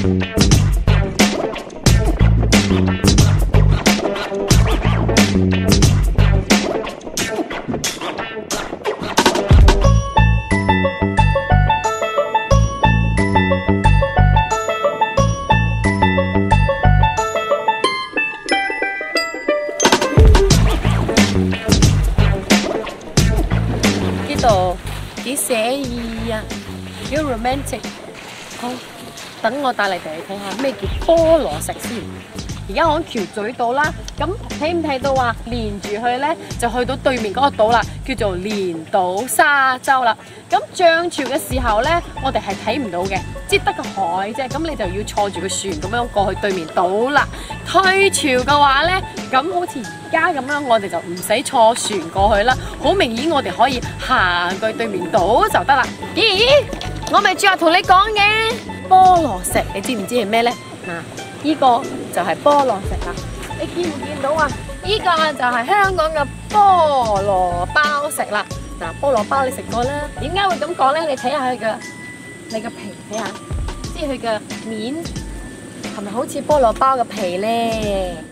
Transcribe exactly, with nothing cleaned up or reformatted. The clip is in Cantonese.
幾寫意啊，幾 romantic。好，等我帶你哋去睇下咩叫菠蘿石先。而家我喺橋咀島啦，咁睇唔睇到啊？連住去咧就去到對面嗰個島啦，叫做連島沙洲啦。咁漲潮嘅時候咧，我哋係睇唔到嘅，只得個海啫。咁你就要坐住個船咁樣過去對面島啦。退潮嘅話咧，咁好似而家咁樣，我哋就唔使坐船過去啦。好明顯，我哋可以行去對面島就得啦。咦？我咪最後同你講嘅菠蘿石，你知唔知係咩咧？嗱、啊，依、這個就係菠蘿石啦。你見唔見到啊？依、這個就係香港嘅菠蘿包石啦。嗱、啊，菠蘿包你食過啦。點解會咁講咧？你睇下佢嘅，你個皮睇下，即係佢嘅面係咪好似菠蘿包嘅皮咧？